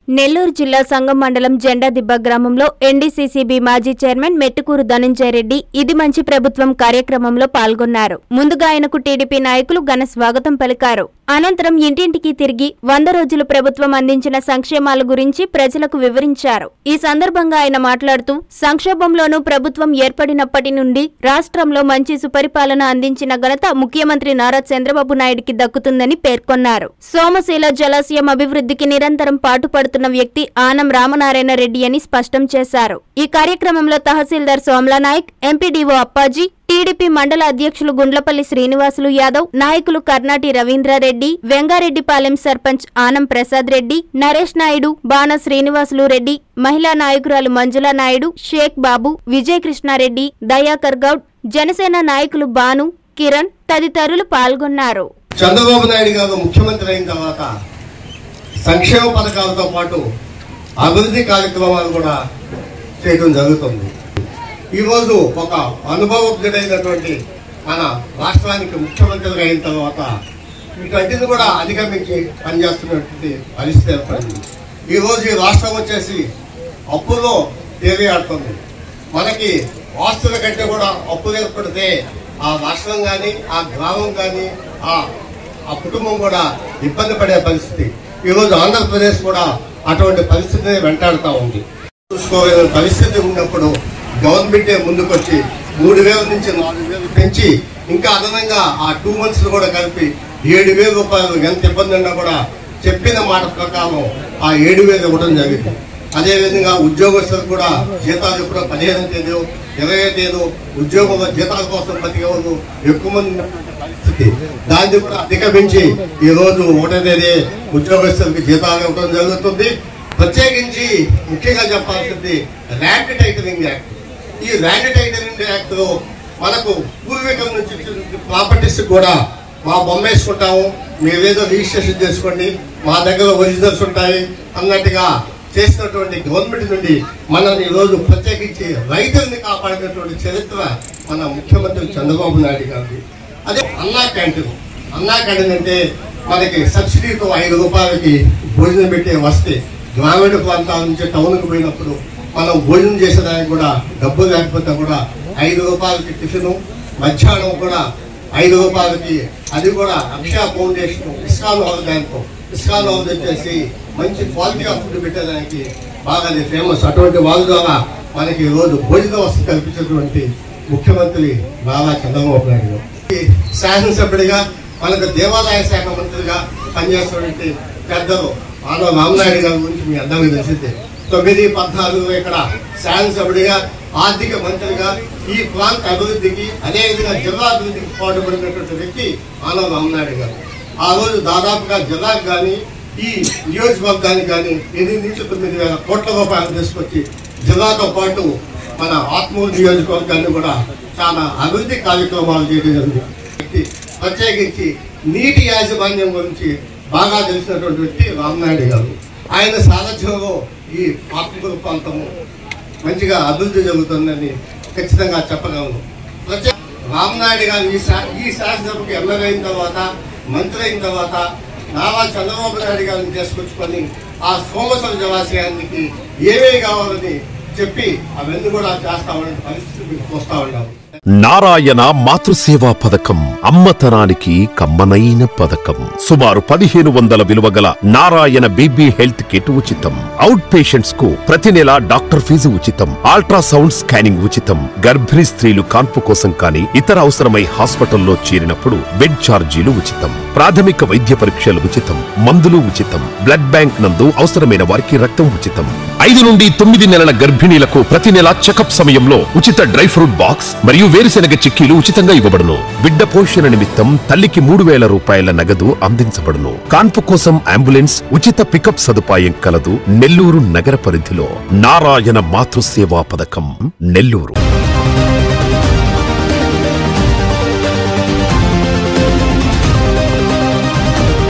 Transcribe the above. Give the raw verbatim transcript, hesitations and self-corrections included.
నెల్లూరు జిల్లా సంగం మండలం జెండాదిబ్బ గ్రామంలో ఎన్డీసీసీబీ మాజీ చైర్మన్ మెట్టుకూరు ధనంజయ రెడ్డి ఇది మంచి ప్రభుత్వం కార్యక్రమంలో పాల్గొన్నారు. ముందుగా ఆయనకు టీడీపీ నాయకులు ఘన స్వాగతం పలికారు. అనంతరం ఇంటింటికి తిరిగి వంద రోజులు ప్రభుత్వం అందించిన సంక్షేమాల గురించి ప్రజలకు వివరించారు. ఈ సందర్భంగా ఆయన మాట్లాడుతూ సంక్షోభంలోనూ ప్రభుత్వం ఏర్పడినప్పటి నుండి రాష్ట్రంలో మంచి సుపరిపాలన అందించిన ఘనత ముఖ్యమంత్రి నారా చంద్రబాబు నాయుడికి దక్కుతుందని పేర్కొన్నారు. సోమశీల జలాశయం అభివృద్ధికి నిరంతరం పాటుపడుతున్న వ్యక్తి ఆనం రామనారాయణ రెడ్డి అని స్పష్టం చేశారు. ఈ కార్యక్రమంలో తహసీల్దార్ సోమ్లా నాయక్, ఎంపీడీఓ అప్పాజీ, టీడీపీ మండల అధ్యక్షులు గుండ్లపల్లి శ్రీనివాసులు యాదవ్, నాయకులు కర్నాటి రవీంద్రారెడ్డి, వెంగారెడ్డిపాలెం సర్పంచ్ ఆనం ప్రసాద్ రెడ్డి, నరేష్ నాయుడు, బాణ శ్రీనివాసులు రెడ్డి, మహిళా నాయకురాలు మంజులా నాయుడు, షేక్ బాబు, విజయ కృష్ణారెడ్డి, దయాకర్ గౌడ్, జనసేన నాయకులు బాను, కిరణ్ తదితరులు పాల్గొన్నారు. చంద్రబాబు నాయుడు గారు ముఖ్యమంత్రి అయిన తర్వాత సంక్షేమ పథకాలతో పాటు అభివృద్ధి కార్యక్రమాలు కూడా చేయడం జరుగుతుంది. ఈరోజు ఒక అనుభవజ్ఞుడైనటువంటి మన రాష్ట్రానికి ముఖ్యమంత్రిగా అయిన తర్వాత వీటన్నిటిని కూడా అధిగమించి పనిచేస్తున్నటువంటి పరిస్థితి ఏర్పడింది. ఈరోజు ఈ రాష్ట్రం వచ్చేసి అప్పులో తేలియాడుతుంది. మనకి ఆస్తుల కంటే కూడా అప్పులు ఏర్పడితే ఆ రాష్ట్రం కానీ ఆ గ్రామం కానీ ఆ ఆ కుటుంబం కూడా ఇబ్బంది పడే పరిస్థితి. ఈరోజు ఆంధ్రప్రదేశ్ కూడా అటువంటి పరిస్థితిని వెంటాడుతూ ఉంది. చూసుకోవాలని పరిస్థితి ఉన్నప్పుడు గవర్నమెంటే ముందుకొచ్చి మూడు వేల నుంచి నాలుగు వేలు పెంచి ఇంకా అదనంగా ఆ టూ మంత్స్ కూడా కలిపి ఏడు వేల రూపాయలు ఎంత ఇబ్బంది ఉన్నా కూడా చెప్పిన మాట ప్రకారం ఆ ఏడు వేలు ఇవ్వడం జరిగింది. అదేవిధంగా ఉద్యోగస్తులు కూడా జీతాలు ఎప్పుడో పదిహేను తేదీ ఇరవై తేదీ ఉద్యోగంలో జీతాల కోసం బతికేవాళ్ళు ఎక్కువ మంది పరిస్థితి. దాన్ని కూడా అధిగమించి ఈ రోజు ఒకటో తేదీ ఉద్యోగస్తులకి జీతాలు ఇవ్వడం జరుగుతుంది. ప్రత్యేకించి ముఖ్యంగా చెప్పాల్సింది ల్యాండ్ టైటిలింగ్ యాక్ట్. ఈ ల్యాండ్ టైటిలింగ్ యాక్ట్ లో మనకు పూర్వీకుల నుంచి ప్రాపర్టీస్ కూడా మా బొమ్మ వేసుకుంటాము, మీరేదో రిజిస్ట్రేషన్ చేసుకోండి, మా దగ్గర ఒరిజినల్స్ ఉంటాయి అన్నట్టుగా చేసినటువంటి గవర్నమెంట్ నుండి మనం ఈ రోజు ప్రత్యేకించి రైతుల్ని కాపాడినటువంటి చరిత్ర మన ముఖ్యమంత్రి చంద్రబాబు నాయుడు గారి. అదే అన్నా క్యాంటీన్. అన్నా క్యాంటీన్ అంటే మనకి సబ్సిడీతో ఐదు రూపాయలకి భోజనం పెట్టే వస్తే గ్రామీణ ప్రాంతాల నుంచి టౌన్కి పోయినప్పుడు మనం భోజనం చేసేదానికి కూడా డబ్బు లేకపోతే కూడా ఐదు రూపాయలకి టిఫిన్, మధ్యాహ్నం కూడా ఐదు రూపాయలకి, అది కూడా Akshaya foundation ISKCON house bank ISKCON house వచ్చేసి మంచి క్వాలిటీ ఆఫ్ ఫుడ్ పెట్టేదానికి బాగా ఫేమస్. అటువంటి వాళ్ళ ద్వారా మనకి ఈ రోజు భోజన వసతి కల్పించినటువంటి ముఖ్యమంత్రి నారా చంద్రబాబు నాయుడు. శాసనసభ్యుడిగా మనకు దేవాదాయ శాఖ మంత్రిగా పనిచేస్తున్నటువంటి పెద్దలు ఆనవ రామనాయుడు గారి గురించి మీ అందరికీ తెలిసిందే. తొమ్మిది పద్నాలుగు ఇక్కడ శాసనసభ్యుడిగా, ఆర్థిక మంత్రిగా ఈ ప్రాంత అభివృద్ధికి అదేవిధంగా జిల్లా అభివృద్ధికి పాటుపడినటువంటి వ్యక్తి ఆనవ రామనాయుడు గారు. ఆ రోజు దాదాపుగా జిల్లాకు కానీ ఈ నియోజకవర్గానికి కానీ ఎనిమిది నుంచి తొమ్మిది వేల కోట్ల రూపాయలు తీసుకొచ్చి జిల్లాతో పాటు మన ఆత్మూరు నియోజకవర్గాన్ని కూడా చాలా అభివృద్ధి కార్యక్రమాలు చేయడం జరిగింది. ప్రత్యేకించి నీటి యాజమాన్యం గురించి బాగా తెలిసినటువంటి వ్యక్తి రామనాయుడు గారు. ఆయన సారథ్యంలో ఈ ఆత్మకూరు ప్రాంతము మంచిగా అభివృద్ధి జరుగుతుందని ఖచ్చితంగా చెప్పగలను. ప్రత్యేక రామనాయుడు గారు ఈ ఈ శాసనసభకు ఎమ్మెల్యే అయిన తర్వాత, మంత్రి అయిన తర్వాత నారా చంద్రబాబు నాయుడు గారిని తీసుకొచ్చుకొని ఆ సోమశీల జలాశయానికి ఏమేమి కావాలని చెప్పి అవన్నీ కూడా చేస్తామనే పరిస్థితి మీకు చూస్తా ఉన్నాము. నారాయణ మాతృసేవా పథకం అమ్మతనానికి కమ్మనైన పథకం. సుమారు పదిహేను వందల విలువ గల నారాయణ బేబీ హెల్త్ కిట్ ఉచితం. అవుట్ పేషెంట్స్ కు ప్రతి నెల డాక్టర్ ఫీజు ఉచితం. అల్ట్రాసౌండ్ స్కానింగ్ ఉచితం. గర్భిణీ స్త్రీలు కాన్పు కోసం కానీ ఇతర అవసరమై హాస్పిటల్లో చేరినప్పుడు బెడ్ ఛార్జీలు ఉచితం. ప్రాథమిక వైద్య పరీక్షలు ఉచితం. మందులు ఉచితం. బ్లడ్ బ్యాంక్ నందు అవసరమైన వారికి రక్తం ఉచితం. ఐదు నుండి తొమ్మిది నెలల గర్భిణీలకు ప్రతి నెల చెకప్ సమయంలో ఉచిత డ్రై ఫ్రూట్ బాక్స్ మరియు వేరుశెనగ చిక్కీలు ఉచితంగా ఇవ్వబడును. బిడ్డ పోషణ నిమిత్తం తల్లికి మూడు వేల రూపాయల నగదు అందించబడును. కాన్పు కోసం అంబులెన్స్ ఉచిత పికప్ సదుపాయం కలదు. నెల్లూరు నగర పరిధిలో నారాయణ మాతృసేవా పథకం, నెల్లూరు.